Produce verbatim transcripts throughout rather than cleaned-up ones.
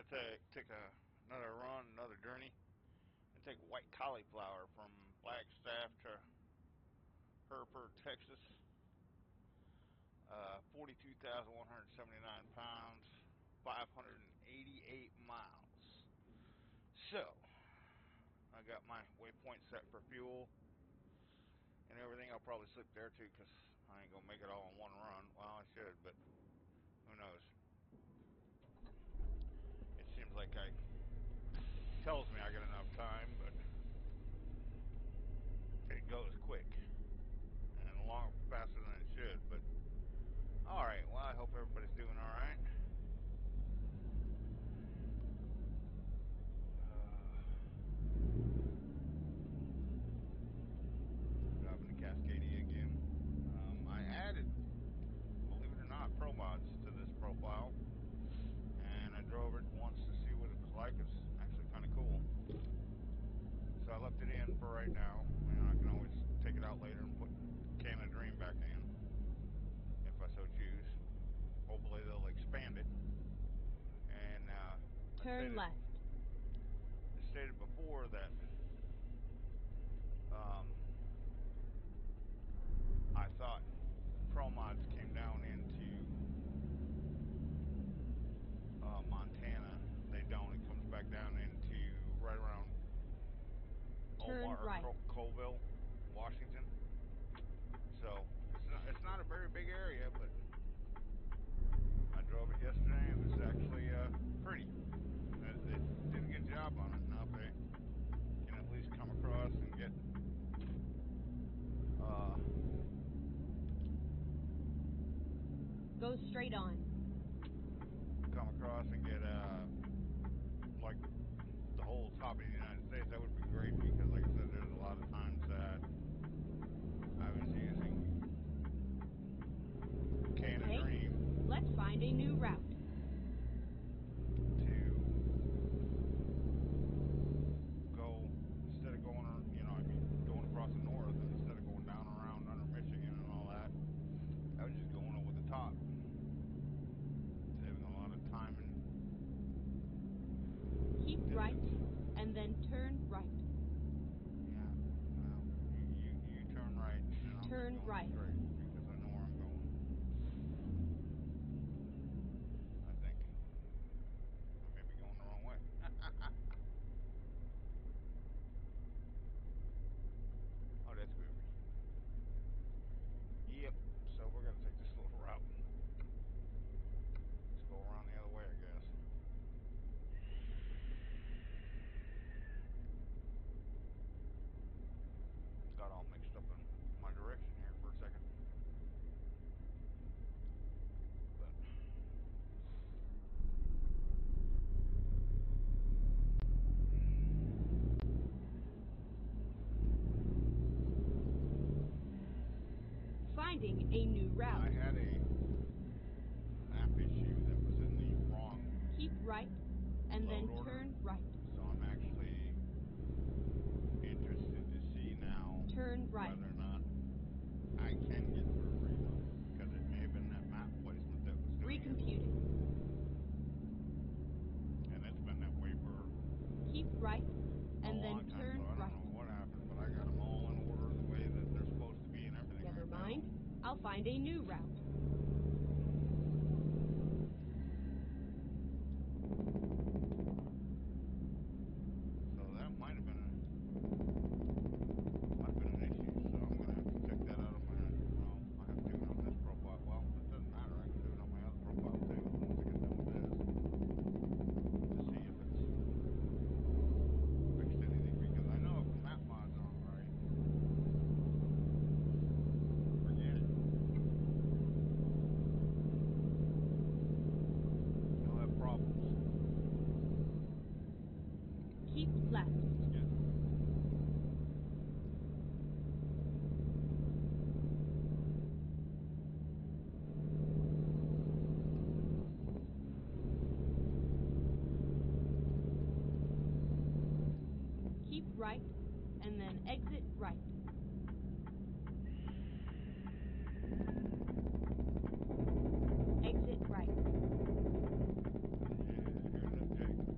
to take a, another run, another journey, and take white cauliflower from Flagstaff to Hereford, Texas. Uh, forty-two thousand one hundred seventy-nine pounds, five hundred eighty-eight miles. So, I got my waypoint set for fuel and everything. I'll probably sleep there too, because I ain't going to make it all in one run. Well, I should, but who knows. It seems like I tells me I got enough time, but it goes quick and a lot faster than it should. But alright, well, I hope everybody's doing alright. Uh, driving to Cascadia again. Um, I added, believe it or not, Pro Mods to this profile, and I drove it once to see what it was like. It's actually kind of cool. So I left it in for right now. You know, I can always take it out later and put Can of Dream back in, if I so choose. Hopefully they'll expand it. And uh, turn I stated, left. I stated before that um, I thought Pro Mods came down into uh, Montana. They don't. It comes back down into right around turn Omar, right. or Colville, Washington. So it's not, it's not a very big area, but I drove it yesterday. It was actually uh, pretty. It, it did a good job on it. Now they can at least come across and get uh, go straight on. Come across and get uh, like the whole top of the United States. That would be great, because like I said, there's a lot of times that I was using Can of Dream. Let's find a new route. To go, instead of going, you know, I mean, going across the north, and instead of going down around under Michigan and all that, I was just going over the top, saving a lot of time and keep distance. right, and then turn right. Yeah, well, you, you, you turn right, and then I'll turn keep going right. straight, because I know where I'm going. I think. I may be going the wrong way. Oh, that's groovy. Yep, so we're going to take this little route. Let's go around the other way, I guess. Got all mixed up in my direction here for a second. But finding a new route. I had a map issue that was in the wrong keep right, and then order. turn right. So I'm actually interested to see now turn right. whether or not I can get through Reno, because it may have been that map placement that was doing recomputing. it. And it's been that way for keep right, and a then long time, turn so I don't right. know what happened, but I got them all in order the way that they're supposed to be and everything. Never right mind. Now. I'll find a new route. So that might have been a might have been an issue. So I'm gonna have to check that out on my. Well, I have to do it on this profile. Well, it doesn't matter. I can do it on my other profile too once I get done with this to see if it's fixed anything. Because I know if the map mods aren't right, forget it. You'll have problems. Keep left. Yeah. Keep right, and then exit right. Exit right. Yeah, you're in the jig.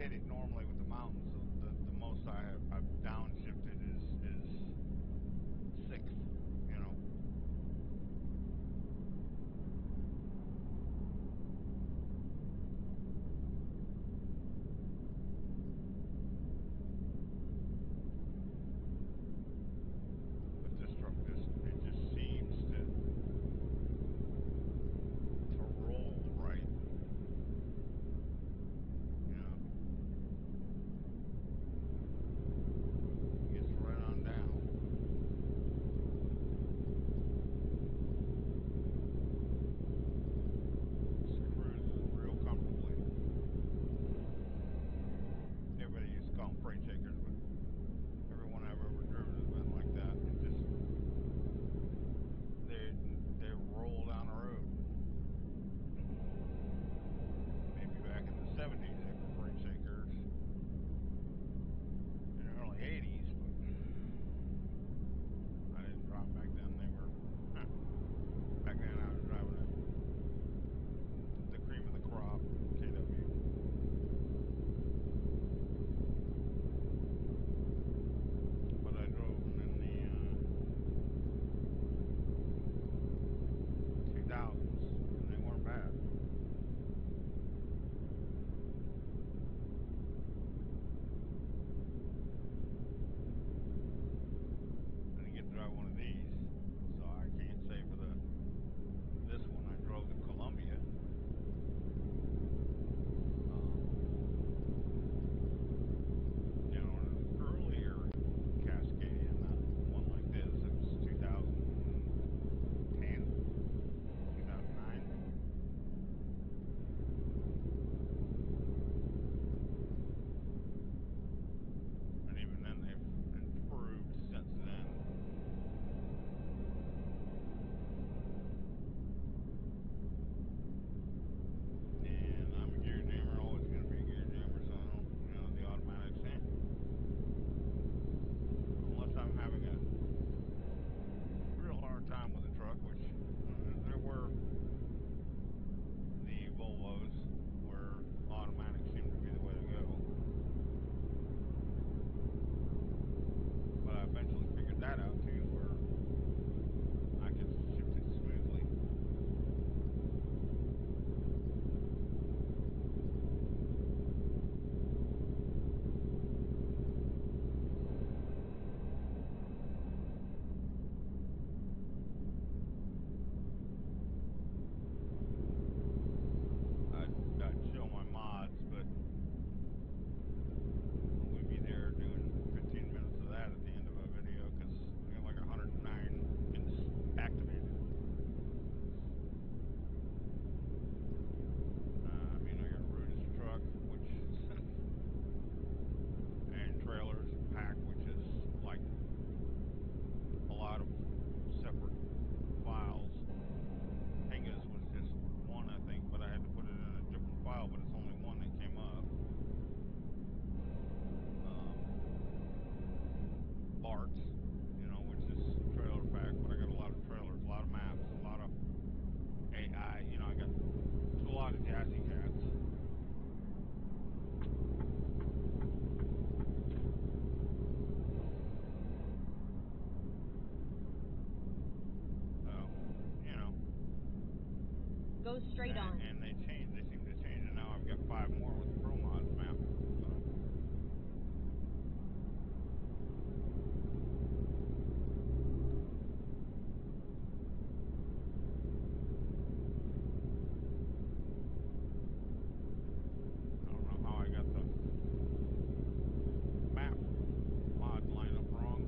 hit it normally with the mountains. So the the most I have I've downshifted is is sixth. You know. But this truck just it just seems to to roll right. You know. Gets right on down. Just cruises real comfortably. Everybody used to call them freight shakers, but everyone I've ever driven has been like that. It just they they roll down the road. Maybe back in the seventies they were freight shakers. In the early eighties, but I didn't drive back then. They were huh. Back then I was driving a, the cream of the crop K W. But I drove them in the uh, two thousands, and they weren't bad. I didn't get to drive one of these, so I can't say for the this one. I drove the Columbia. Um, you know, an earlier Cascadia, not one like this. It was two thousand ten, two thousand nine. And even then, they've improved since then. And I'm a gear jammer, always going to be a gear jammer, so I don't, you know, the automatics, eh. Unless I'm having a real hard time with the truck, which uh, there were the Volvos where automatic seemed to be the way to go. But I eventually figured that out too, where I could shift it smoothly. I'd, I'd show my mods, but we'd be there doing fifteen minutes of that at the end of a video because I got like one hundred nine activated. Uh, I mean, I got Rootis truck, which and trailers and pack, which is like a lot of separate files. Hingas was just one, I think, but I had to put it in a different file, but it's only one that came up. Um, Bart's, you know, which is trailer pack, but I got a lot of trailers, a lot of maps, a lot of A I, you know, I got a lot of Jazzy Cats. So, you know. Go straight and, on. and they changed, they seem to change it now. I've got five more with the Pro Mods map. So. I don't know how I got the map mod lineup wrong.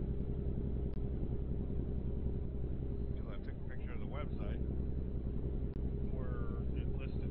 Because I took a picture of the website where it listed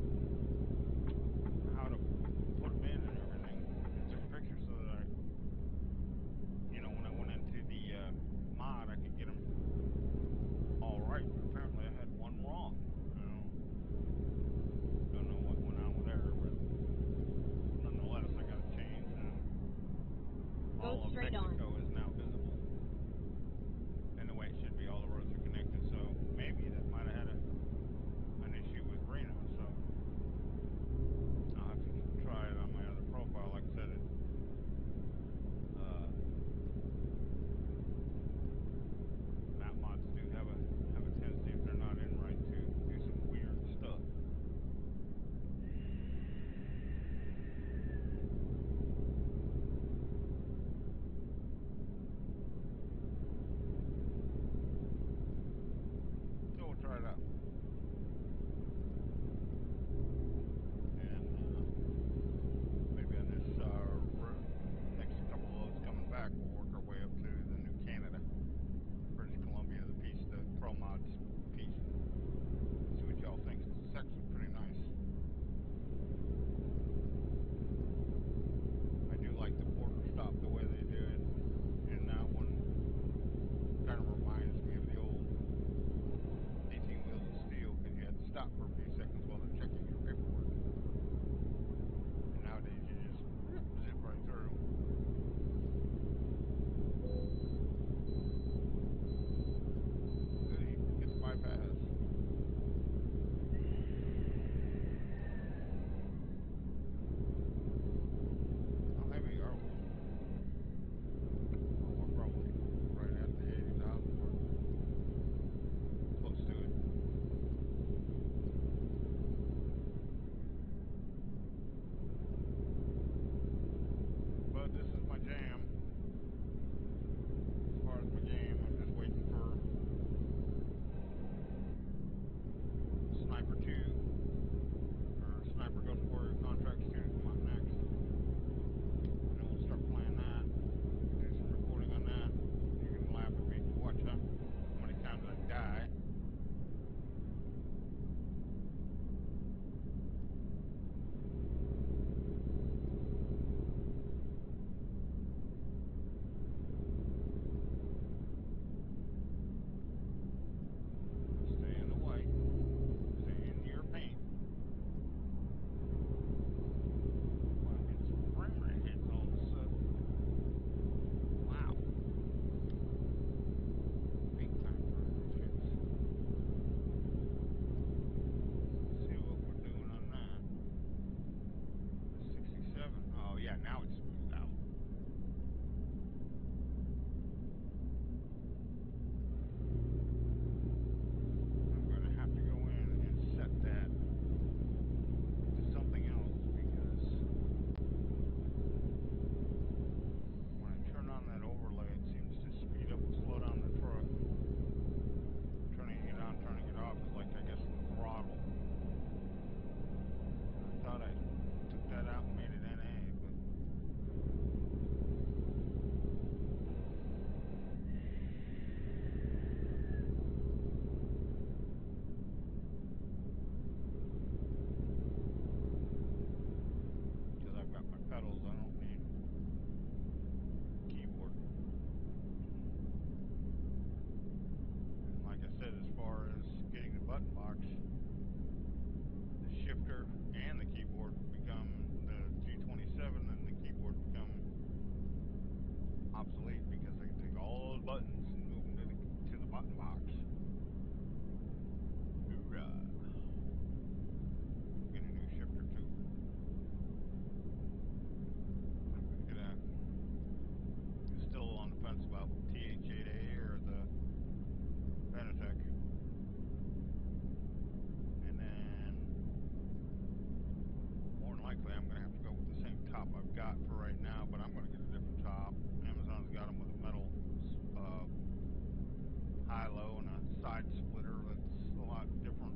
now, but I'm going to get a different top. Amazon's got them with a metal uh, high-low and a side splitter that's a lot different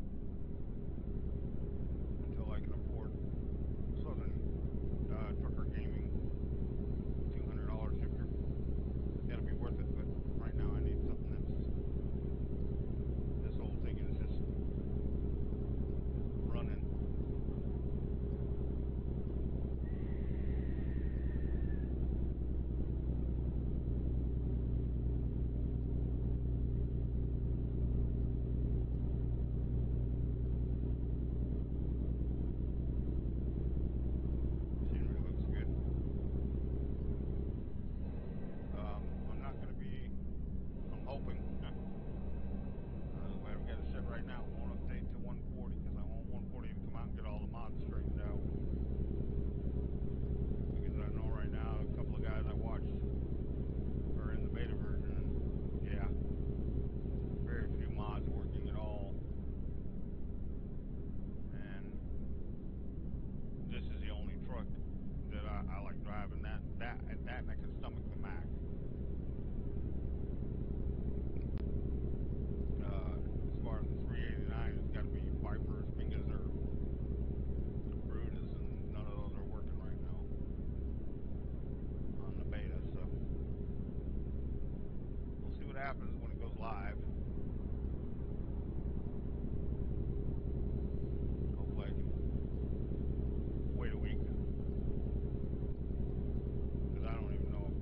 until I can afford Southern uh, Trucker Gaming two hundred dollar shifter. That'll be worth it, but right now I need something that's, this whole thing is just running. Scenery looks good. Um, I'm not going to be, I'm hoping, uh, the way I've got it set right now, I won't update to one forty because I want one forty to come out and get all the mods straightened out. Because I know right now a couple of guys I watched are in the beta version, and yeah, very few mods working at all. And this is the only truck that I, I like driving. That that at that and I can stomach the Mac. Uh, as far as the three eighty-nine, it's got to be Vipers, Bingas, or Brutus, and none of those are working right now on the beta. So we'll see what happens when it goes live. Hopefully I can wait a week because I don't even know if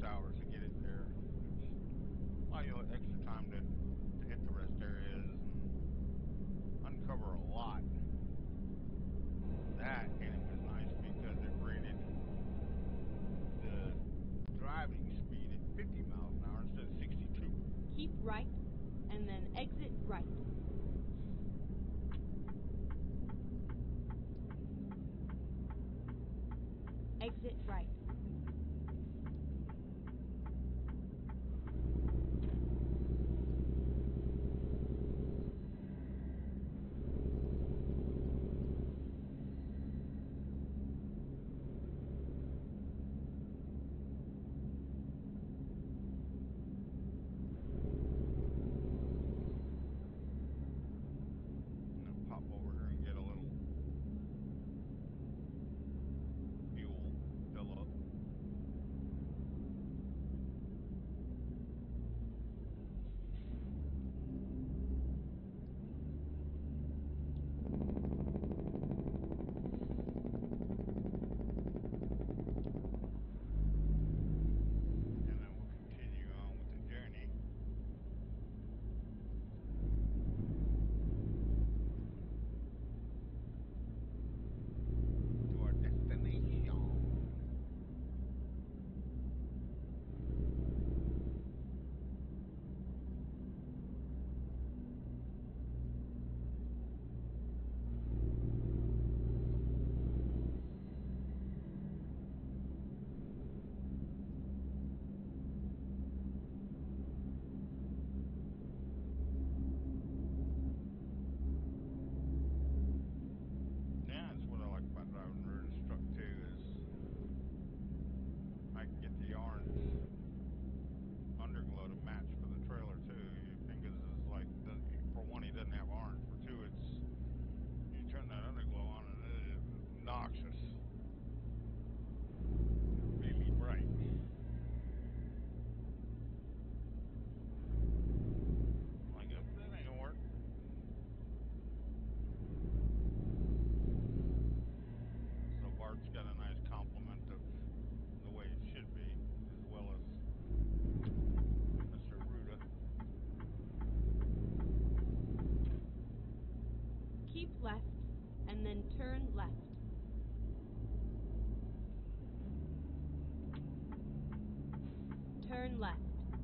hours to get it there. It's allow you extra time to, to hit the rest areas and uncover a lot. That, and it was nice because it rated the driving speed at fifty miles an hour instead of sixty-two. Keep right, and then exit right. Exit right. Pop over here and get a little fuel fill up. And then we'll continue on with the journey. Yeah, that's what I like about driving rear this truck too, is I can get the orange underglow to match for the trailer too. You think this is like, for one, he doesn't have orange. For two, it's, you turn that underglow on and it is obnoxious. Really bright. Like, oh, that ain't gonna work. So Bart's got a nice complement of the way it should be, as well as Mister Ruda. Keep left, and then turn left. Turn left.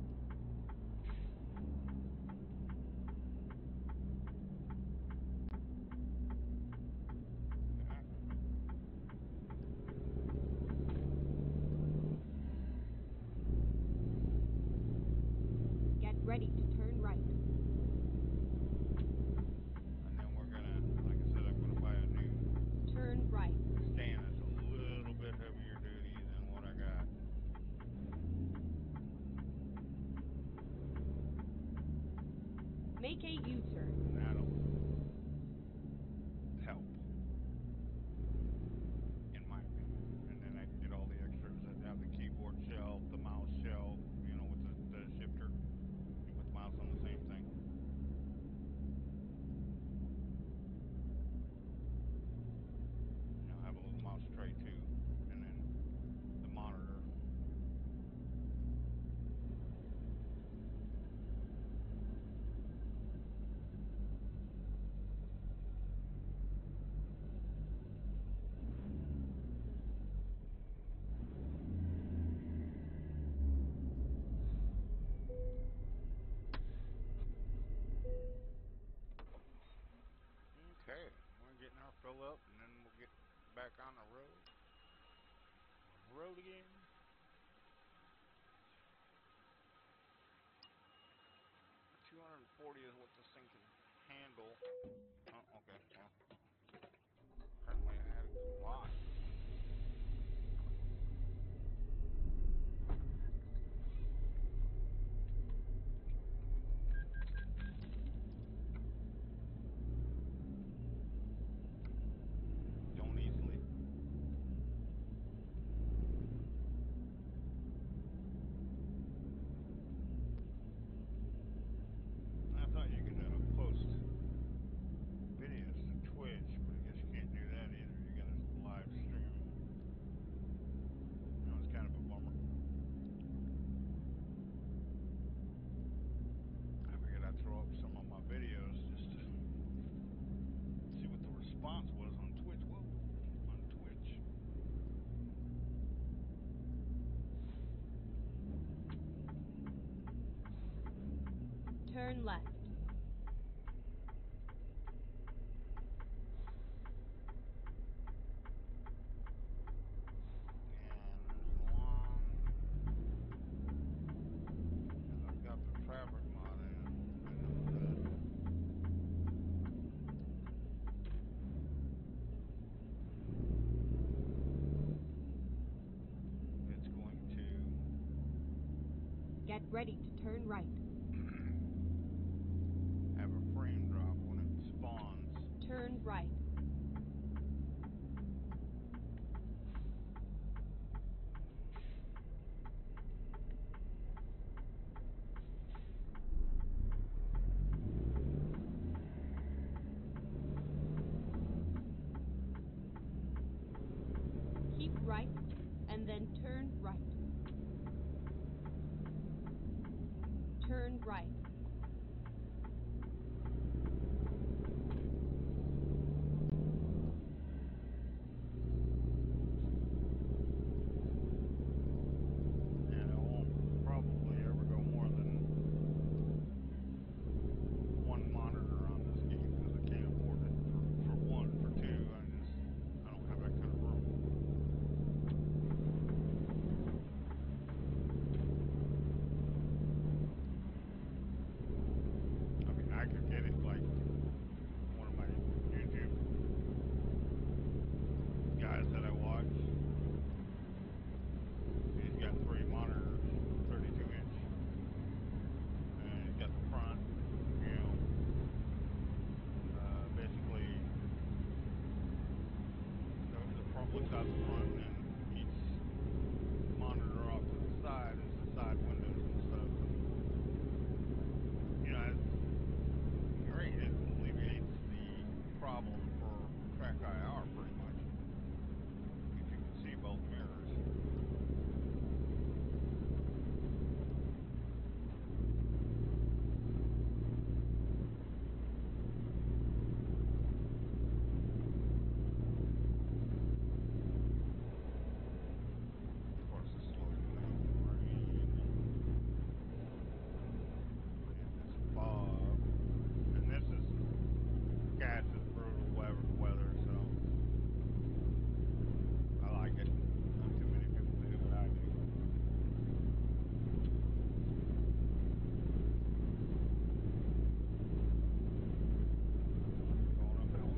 Get ready to turn right. And then we're gonna, like I said, I'm gonna buy a new Turn right. stand that's a little bit heavier duty than what I got. Make a U-turn. And that'll help, in my opinion. And then I can get all the extras that have the keyboard shelf, the mouse shelf, you know, with the, the shifter. You put the mouse on the same thing. You know, have a little mouse tray too, and then the monitor. Okay, we're getting our fill up, and then we'll get back on the road. Road again. two hundred forty is what this thing can handle. Oh, okay. Well, apparently I had a lot. Going easily. I thought you could uh, post videos to turn left. And as long as I've got the fabric mod in, I know that it's going to Get ready to turn right. have a frame drop when it spawns. Turn right. Keep right and then turn right. Turn right. And I won't probably ever go more than one monitor on this game because I can't afford it for, for one, for two, I just, I don't have that kind of room. I mean, I could get it like one of my YouTube guys that I watch. He's got three monitors, thirty-two inch, and he's got the front, you know, uh, basically the, the front looks out the front, and each monitor off to the side is the side windows and stuff. And, you know, it's great. It alleviates the problem for track I R pretty much. If you can see both mirrors. Of course, this slows me down in the rain and this fog. And this is gas is brutal weather, weather, so I like it. Not too many people do, but I do. Going uphill.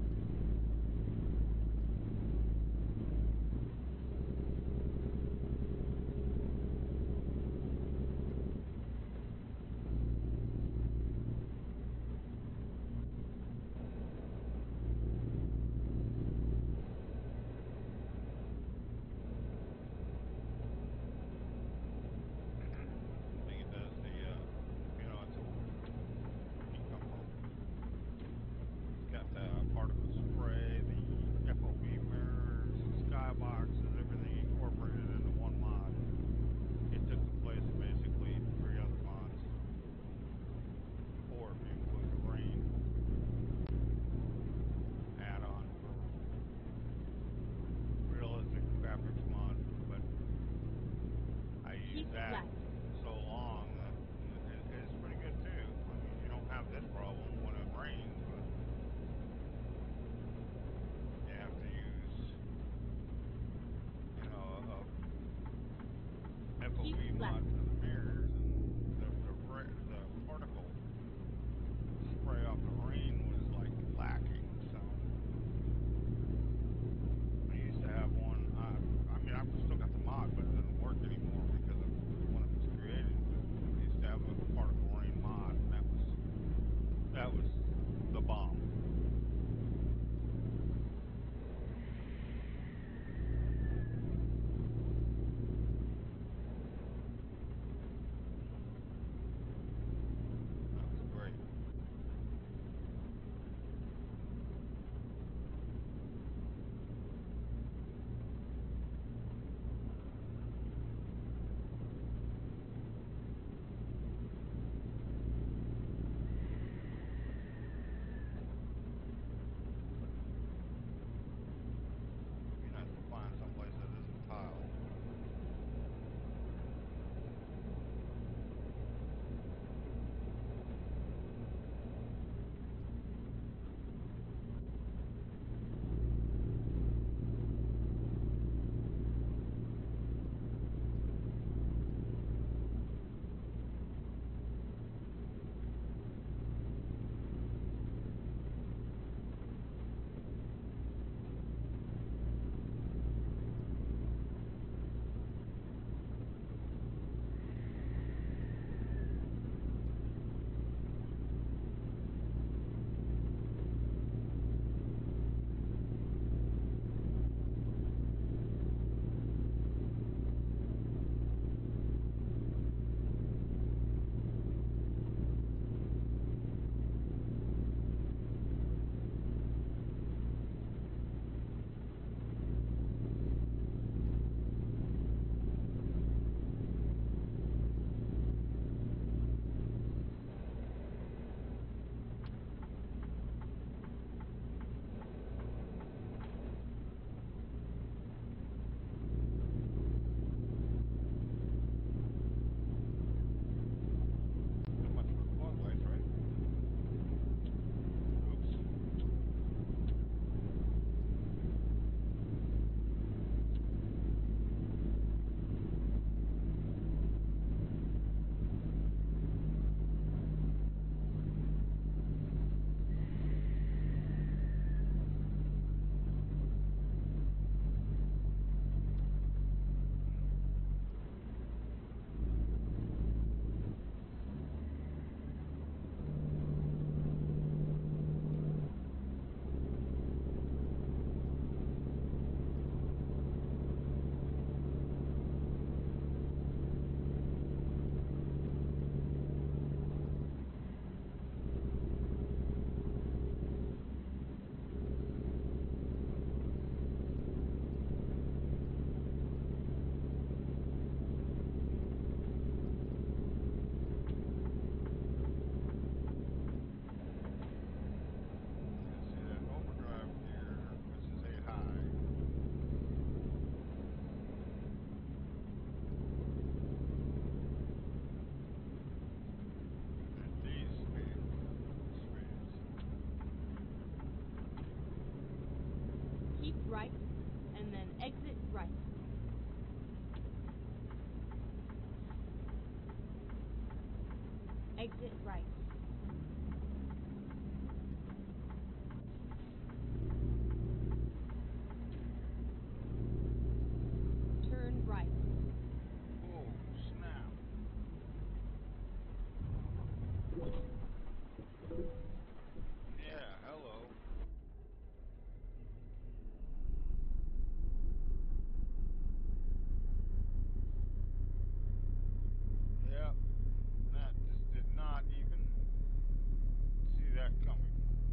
I think it does the, uh, you know, it's a heat pump. It's got the particle spray, the F O V mirrors, the skyboxes, everything incorporated into one mod. It took the place of basically three other mods. Four if you include the rain add-on for realistic graphics mod, but I use Keep that left. so long that it, it's pretty good too. I mean, you don't have this problem when it rains, but you have to use, you know, a F O V Keep mod left. for the mirrors, and the the, ra- the particle spray off the rain was like lacking. So I used to have one. Uh, I mean, I've still got the mod, but it doesn't work anymore because of when it was created. But I used to have a particle rain mod, and that was that was the bomb. exit right. Turn right. Oh, snap. Yeah, hello. Yep, that just did not even see that coming.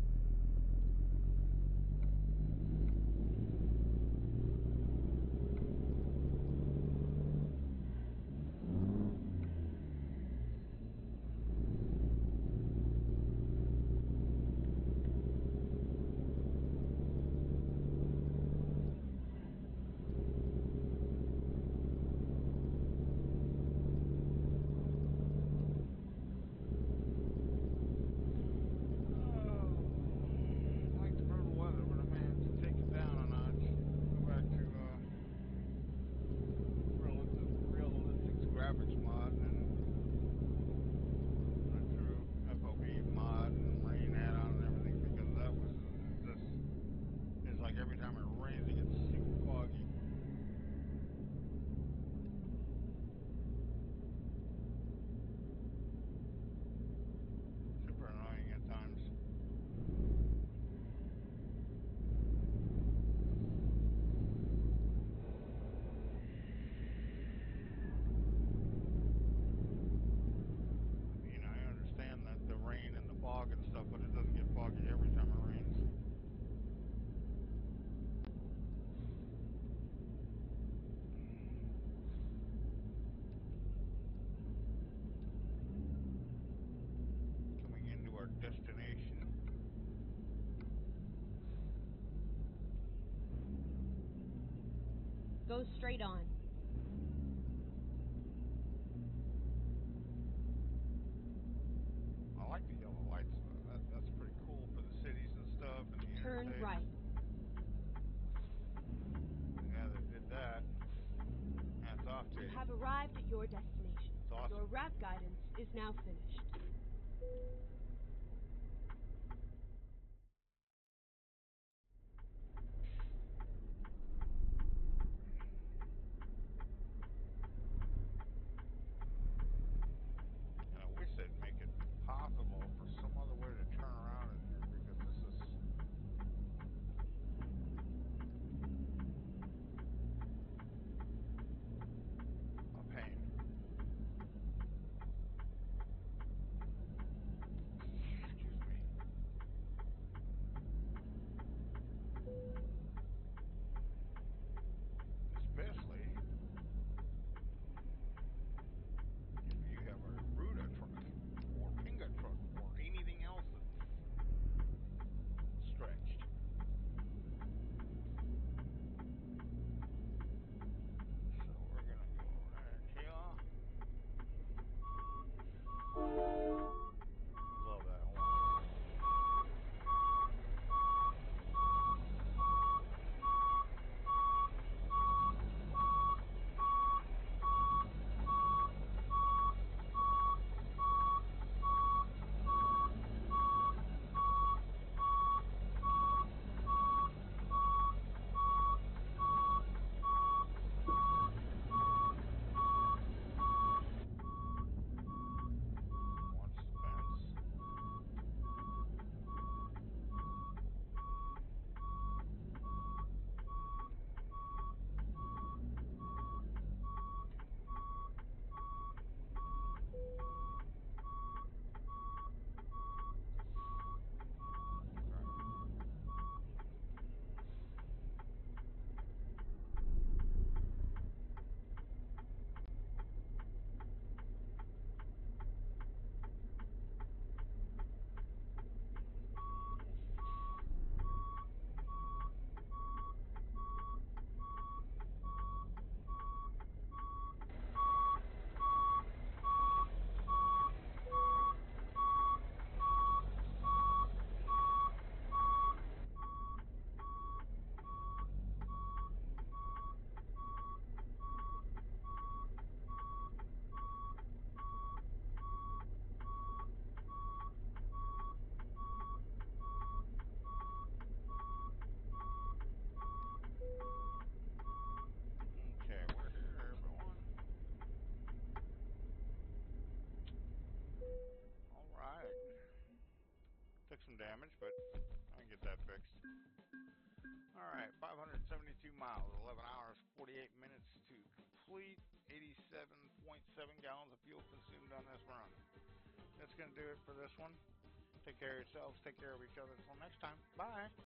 Oh, like the brutal weather, but I managed to take it down a notch. Go back to uh, realistic, realistic graphics mod, and I threw F O V mod and rain hat on and everything because that was just, it's like every time it rains it gets super foggy. Super annoying at times. I mean, I understand that the rain and the fog and stuff, but it doesn't get foggy every time it rains. Coming into our destination. Go straight on. I like the yellow lights though. That, that's pretty cool for the cities and stuff and the Turn interstates. right. Yeah, they did that. Hats off to You you. have arrived at your destination. It's awesome. Your route guidance is now finished. And I wish they'd make it possible for some other way to turn around in here because this is a pain. some damage, but I can get that fixed. Alright, five hundred seventy-two miles, eleven hours, forty-eight minutes to complete, eighty-seven point seven gallons of fuel consumed on this run. That's going to do it for this one. Take care of yourselves, take care of each other. Until next time, bye.